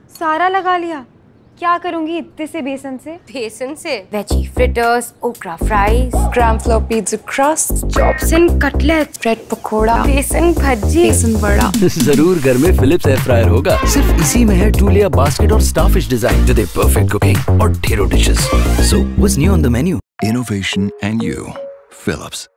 सारा लगा लिया। क्या करूंगी इतने से बेसन से? बेसन से veggie fritters, okra fries, gram flour pizza crust, chops and cutlets, bread pakora, besan bhaji, बेसन वड़ा। जरूर घर में फिलिप्स एयर फ्रायर होगा। सिर्फ इसी में है 2 लेयर बास्केट और स्टारफिश डिजाइन जो दे परफेक्ट कुकिंग और ढेरों dishes. So what's new on the menu? Innovation and you, Philips.